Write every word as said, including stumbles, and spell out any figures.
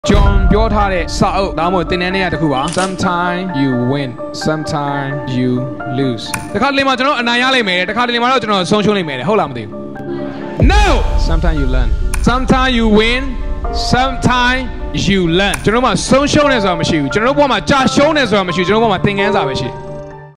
John ပြောထားတဲ့စာအုပ်ဒါမှမဟုတ်သင်တန်းထဲကတစ်ခုပါ Sometimes you win sometimes you lose တခါတလေမှာကျွန်တော်အနိုင်ရလိမ့်မယ်တခါတလေမှာတော့ကျွန်တော်ဆုံးရှုံးလိမ့်မယ်ဟုတ်လားမသိဘူး No sometimes you learn sometimes you win sometimes you learn ကျွန်တော်တို့မှာဆုံးရှုံးနေဆိုတာမရှိဘူးကျွန်တော်တို့ဘဝမှာကြာရှုံးနေဆိုတာမရှိဘူးကျွန်တော်တို့ဘဝမှာသင်ခန်းစာပဲရှိတယ်